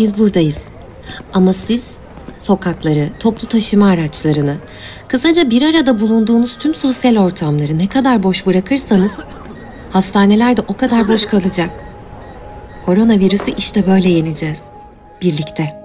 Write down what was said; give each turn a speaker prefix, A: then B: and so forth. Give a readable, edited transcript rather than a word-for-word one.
A: Biz buradayız. Ama siz sokakları, toplu taşıma araçlarını, kısaca bir arada bulunduğunuz tüm sosyal ortamları ne kadar boş bırakırsanız hastaneler de o kadar boş kalacak. Koronavirüsü işte böyle yeneceğiz. Birlikte.